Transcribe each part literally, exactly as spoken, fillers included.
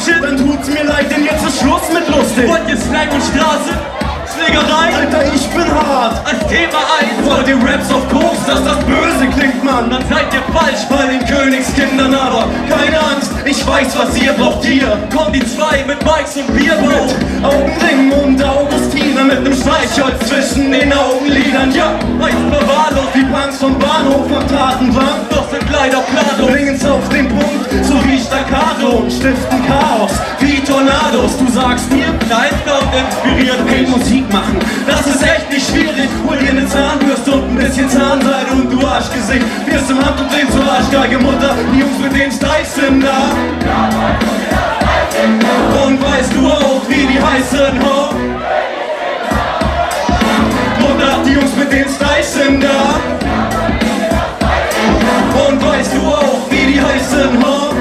Bullshit, dann tut's mir leid, denn jetzt ist Schluss mit lustig. Wollt ihr Slang und Straße? Schlägerei? Alter, ich bin hart. Als Thema eins. Wollt ihr Raps auf Koks, dass das böse klingt, Mann? Dann seid ihr falsch Bei den Königskindern, aber keine Angst, ich weiß, was ihr braucht hier. Kommen die zwei mit Mikes und Bierbau. Augenring und Augustiner mit nem Streichholz zwischen den Augenlidern. Ja, Meist verwahrlost, die Punks vom Bahnhof am Tatenwand. doch sind leider planlos. Bringen's auf den Punkt, so wie Staccato und stiften Chaos wie Tornados. Du sagst mir, Nein, Sound inspiriert hey, mich. Musik machen, das ist echt nicht schwierig. Hol dir ne Zahnbürste und ein bisschen Zahnseide und du Arschgesicht. Wirst im Handumdrehen zur Arschgeige, Mutter. Die Jungs mit den Styles sind da. Und weißt du auch, wie die heißen, ho? Mutter, die Jungs mit den Styles sind da. Und weißt du auch, wie die heißen, ho?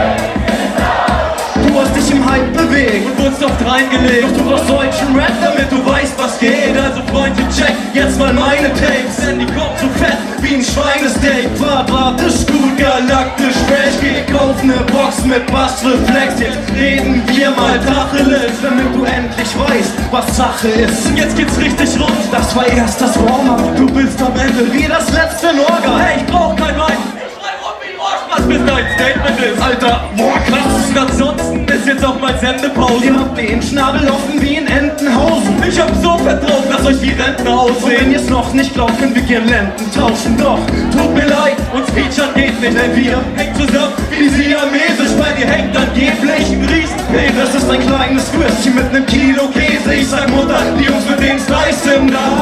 Du hast dich im Hype bewegt Und wurdest oft reingelegt. doch du brauchst deutschen Rap, damit du weißt, was geht. Also Freunde, check, Jetzt mal meine Tapes, denn die kommt so fett wie ein Schweinesteak. Quadratisch gut, galaktisch fresh. Geh kauf ne Box mit Bassreflex. Jetzt reden wir mal Tacheles, damit du endlich weißt, was Sache ist. Und jetzt geht's richtig rund. Das war erst das Warm-up, du bist am Ende wie das letzte Orga. Hey, ich brauch kein Mic. Ich schreib rund wie Arschpass, bis dein Statement ist. Alter, boah krass. Und ansonsten ist jetzt auch mal Sendepause. Ihr habt den Schnabel offen wie in Entenhausen. Ich hab so vertraut, dass euch die Rentner Und wenn aussehen. ihr's noch nicht glaubt, können wir Girlanden tauschen. Doch, tut mir leid, Uns featuren geht nicht, denn wir hängt zusammen wie siamesisch. Bei dir hängt angeblich ein Riesenpenis. Das ist ein kleines Würstchen mit nem Kilo Käse. Ich sag Mutter, die Jungs mit den Slice sind da.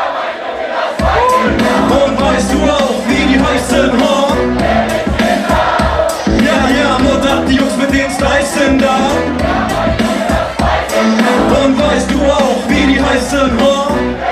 Und weißt du auch, wie die heißen, ho? Ja, ja, Mutter, die Jungs mit den Slice sind da. Und weißt du auch, wie die heißen, ho?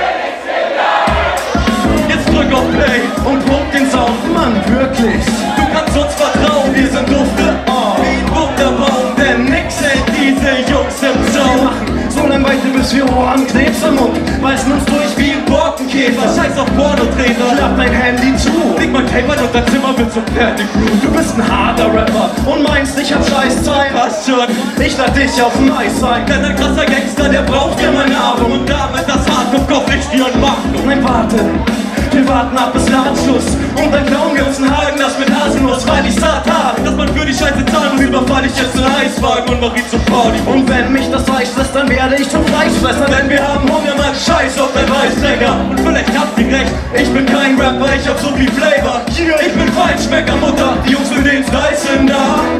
Jetzt drück auf Play. Und pump den Sound, Mann, wirklich. Du kannst uns vertrauen, Wir sind dufte, oh. wie ein Wunderbaum. Denn nix hält Diese Jungs im Wir Zaun. machen so lang weiter, bis wir Ohrenkrebs im Mund beißen uns durch wie ein Borkenkäfer. Scheiß auf Pornotrainer. Klapp dein Handy zu. Leg mein Tape an und dein Zimmer wird zum Perdicrew. Du bist ein harter Rapper und meinst, ich hab scheiß Zeit. Passt schon, Ich lad dich auf dem Eis sein. denn ein krasser Gangster, der braucht ja meine Nahrung. Und damit das Hardcore ich dir und Magnum. Nein, warte, wir warten ab bis Ladenschluss. Und dann klauen wir uns einen Haken, das mit Haselnuss, weil ich satt hab. Dass man für die Scheiße zahlen muss, überfall ich jetzt einen Eiswagen und mach ihn zum Party. Und wenn mich das Fleisch frisst, dann werde ich zum Fleischfresser. Denn wir haben Hunger, Mann, scheiß auf dein Weißlecker. Und vielleicht habt ihr recht, Ich bin kein Rapper, ich hab so viel Flavor. ich bin Feinschmecker, Mutter. Die Jungs mit den Slice sind da.